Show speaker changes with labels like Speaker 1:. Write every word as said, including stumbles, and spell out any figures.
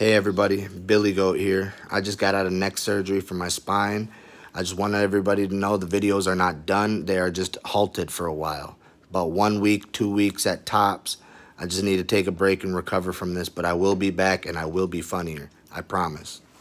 Speaker 1: Hey everybody, Billy Goat here. I just got out of neck surgery for my spine. I just wanted everybody to know the videos are not done. They are just halted for a while. About one week, two weeks at tops. I just need to take a break and recover from this, but I will be back and I will be funnier. I promise.